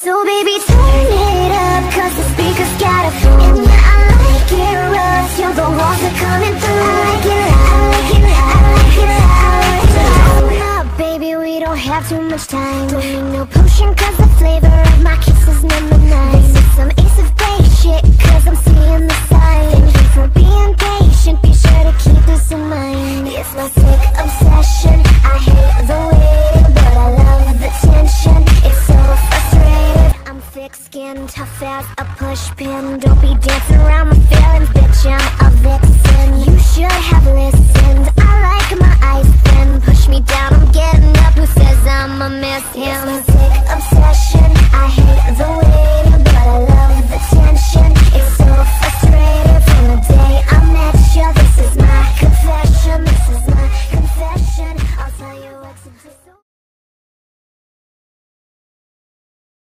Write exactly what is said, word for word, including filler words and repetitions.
So baby, turn it up, cause the speakers got a phone. And yeah, I like it rough, till the walls are coming through. I like it loud, I like it loud, I like it loud, I like it loud. Hold up, baby, we don't have too much time. Don't need no potion, cause the flavor of my kiss is number nine. This is some ace of base shit, cause I'm seeing the sign. Thank you for being patient, be sure to keep this in mind. It's my sick obsession, I hate the waiting, but I love the tension. It's so frustrating. I'm thick-skinned, tough as a pushpin. Don't be dancing around my feelings, bitch, I'm a vixen. You should have listened, I like my ice thin. Push me down, I'm getting up, who says I'm a miss him? It's my sick obsession.